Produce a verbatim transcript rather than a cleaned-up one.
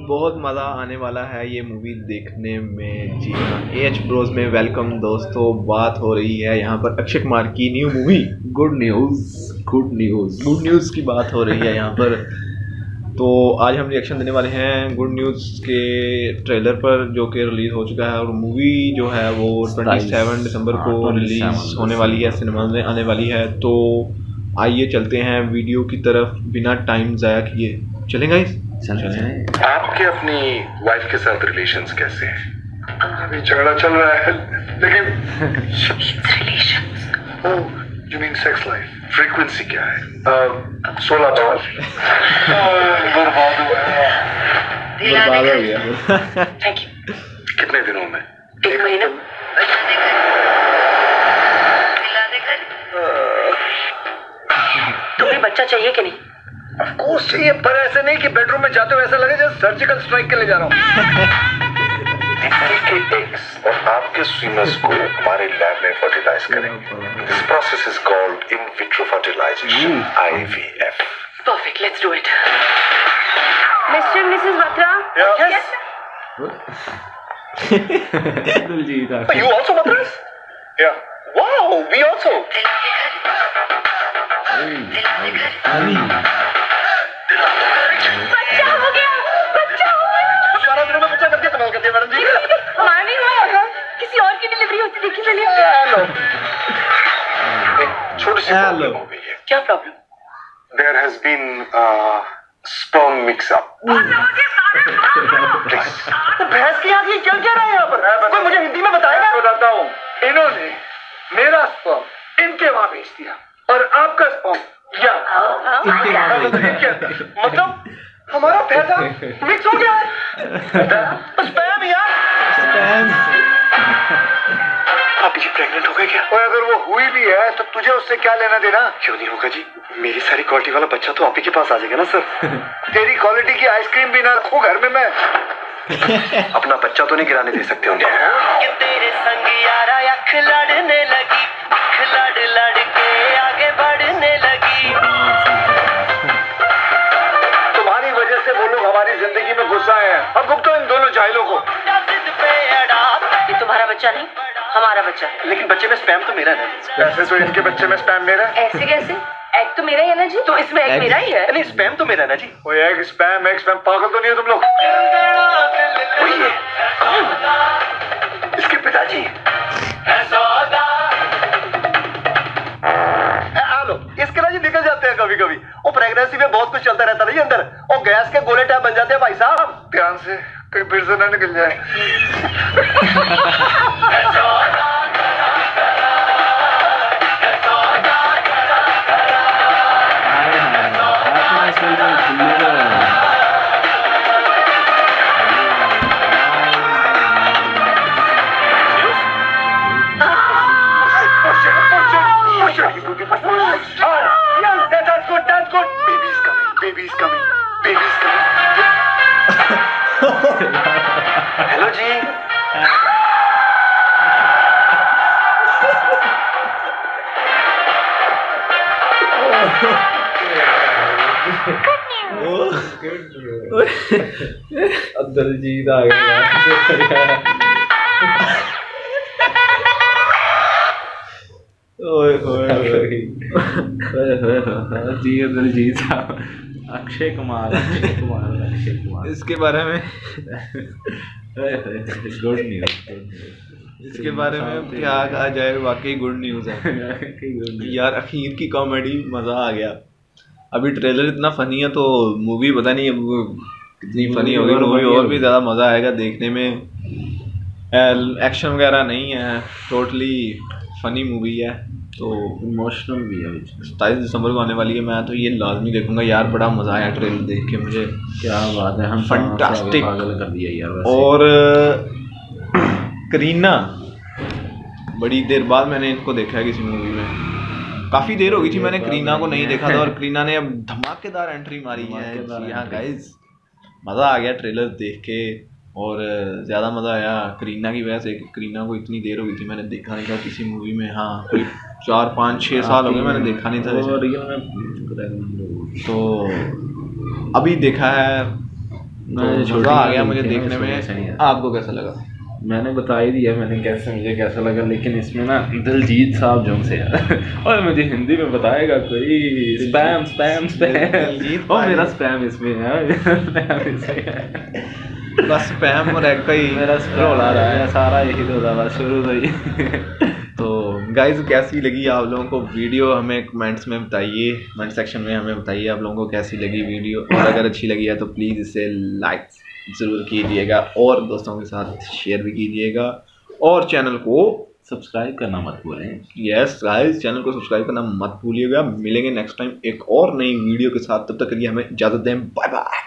बहुत मज़ा आने वाला है ये मूवी देखने में। जी हाँ, एच ब्रोज में वेलकम दोस्तों। बात हो रही है यहाँ पर अक्षय कुमार की new movie good news good news good news की बात हो रही है यहाँ पर। तो आज हम रिएक्शन देने वाले हैं गुड न्यूज़ के ट्रेलर पर, जो कि रिलीज़ हो चुका है, और मूवी जो है वो सत्ताईस दिसंबर को रिलीज़ होने वाली है, सिनेमा में आने वाली है। तो आइए चलते हैं वीडियो की तरफ बिना टाइम ज़ाया किए। चलें गाइस? चलें। आपके अपनी वाइफ के साथ रिलेशंस कैसे हैं? अभी झगड़ा चल रहा है, लेकिन relations oh you mean sex life, frequency क्या है? सोलह बार बर्बाद हो गया। बर्बाद हो गया। Thank you. कितने दिनों में? एक महीना। तुम्हें बच्चा चाहिए कि नहीं? ऑफ कोर्स चाहिए, पर ऐसे नहीं कि बेडरूम में जाते हुए ऐसा लगे जैसे सर्जिकल स्ट्राइक के लिए जा रहा हूँ। और आपके स्विमर्स को हमारे लैब में फर्टिलाइज करेंगे। This process is called in vitro fertilization, I V F. Perfect, let's do it. Mr Mrs Batra? Yes. Diljit, you also Batras? Yeah. Wow, we also. बच्चा हो गया, बच्चा हो गया। सारा दिन में बच्चा करके कमाल करती है मैडम जी। हमारा नहीं हुआ, किसी और की डिलीवरी होती देखी मैंने। हेलो। एक छोटी सी प्रॉब्लम हो गई है। क्या problem? There has been uh, sperm mix-up. भैंस की आंख चल क्या रहा है यहाँ पर? कोई मुझे हिंदी में बताएगा? मैं बताता हूँ। इन्होंने मेरा स्पर्म इनके वहाँ भेज दिया और आपका स्पर्म या मतलब हमारा पैसा मिक्स हो गया है। स्पैम यार, स्पैम। अभी जी प्रेग्नेंट हो गए क्या? और अगर वो हुई भी है तो तुझे उससे क्या लेना देना? क्यों नहीं होगा जी, मेरी सारी क्वालिटी वाला बच्चा तो आप ही के पास आ जाएगा ना सर। तेरी क्वालिटी की आइसक्रीम भी ना रखूं घर में मैं। अपना बच्चा तो नहीं गिराने दे सकते उन्हें। कि तेरे संग यारा अख लड़ने लगी, अख लड़ लड़ के आगे बढ़ने लगी। तुम्हारी वजह से वो लोग हमारी जिंदगी में घुस आए हैं। अब भुगतो इन दोनों जाहिलों को। ये तुम्हारा बच्चा नहीं, हमारा बच्चा है। लेकिन बच्चे में स्पैम तो मेरा है। ऐसे तो इनके बच्चे में स्पैम मेरा है। ऐसे कैसे? एग तो मेरा ही है ना जी। तो इसमें एग मेरा ही है। नहीं, स्पैम तो मेरा है ना जी। वो एग स्पैम एग स्पैम, पागल तो नहीं हो तुम लोग? वही है। कौन? इसके पिताजी। हेलो, इसके ना जी निकल जाते हैं कभी कभी। वो प्रेगनेंसी में बहुत कुछ चलता रहता है अंदर, और गैस के गोले टैप बन जाते हैं भाई साहब। ध्यान से कहीं फिर से ना निकल जाए। हेलो जी। दिलजीत आ गया। ओए होए जी, दिलजीत साहब। अक्षय कुमार अक्षय कुमार अक्षय कुमार इसके बारे में गुड न्यूज़ इसके बारे में क्या कहा जाए, वाकई गुड न्यूज़ है यार। अखीर की कॉमेडी, मज़ा आ गया। अभी ट्रेलर इतना फनी है तो मूवी पता नहीं अब कितनी फनी होगी। मूवी और भी ज़्यादा मज़ा आएगा देखने में। एक्शन वगैरह नहीं है, टोटली फनी मूवी है। तो इमोशनल भी है। सत्ताईस दिसंबर को आने वाली है। मैं तो ये लाजमी देखूंगा यार। बड़ा मज़ा आया ट्रेलर देख के मुझे। क्या बात है, हम फंटास्टिक कर दिया यार। और करीना, बड़ी देर बाद मैंने इनको देखा है किसी मूवी में। काफ़ी देर हो गई थी मैंने करीना को नहीं देखा था, और करीना ने अब धमाकेदार एंट्री मारी है। यहाँ गाइस मज़ा आ गया ट्रेलर देख के। और ज़्यादा मज़ा आया करीना की वजह से। करीना को इतनी देर हो गई थी मैंने देखा नहीं था किसी मूवी में। हाँ, कोई चार पाँच छः साल हो गए मैंने देखा नहीं था। तो अभी देखा है तो मज़ा आ गया मुझे देखने में। आपको कैसा लगा? मैंने बता ही दिया मैंने कैसे मुझे कैसा लगा, लेकिन इसमें ना दिलजीत साहब जो से और मुझे हिंदी में बताएगा कोई स्पैम स्पैम स्पैम और मेरा स्पैम इसमें है, स्पैम इसमें है बस स्पैम और एग का ही मेरा स्क्रॉल आ रहा है सारा यही तो था शुरू से ही। तो गाइस कैसी लगी आप लोगों को वीडियो हमें कमेंट्स में बताइए, कमेंट सेक्शन में हमें बताइए आप लोगों को कैसी लगी वीडियो, और अगर अच्छी लगी है तो प्लीज़ इसे लाइक ज़रूर कीजिएगा और दोस्तों के साथ शेयर भी कीजिएगा और चैनल को सब्सक्राइब करना मत भूलें। यस गाइस चैनल को सब्सक्राइब करना मत भूलिएगा। मिलेंगे नेक्स्ट टाइम एक और नई वीडियो के साथ, तब तक के लिए हमें इजाज़त दें। Bye bye.